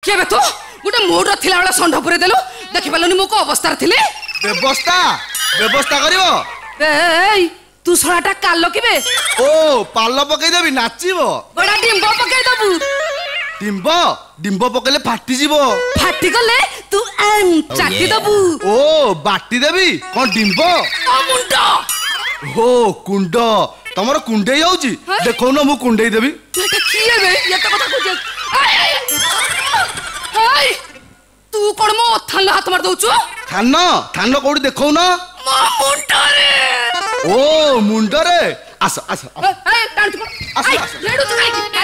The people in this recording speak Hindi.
केबे तो गोटे मूड थिला वाला संढ पुरे देलु देखि पालुनी मो को अवस्था थिले व्यवस्था व्यवस्था करिवो ए तू सळाटा काल्लो किबे ओ पाल्लो पकई देबी नाचिबो बड़ा डिंबो पकई दबु डिंबो डिंबो पकले फाटी जीवो फाटी गले तू चाटी दबु ओ बाटी देबी कोन डिंबो ओ मुंडो हो कुंड तमरो कुंडे जाउची देखो न मु कुंडे देबी एटा किए बे ये तो कथा कुछ हाय तू कोन मो थान हाथ मार दउछु थान कोडी देखौ न मो मुंडो रे ओ मुंडो रे आस आस ए टाण तू आस लेडू तू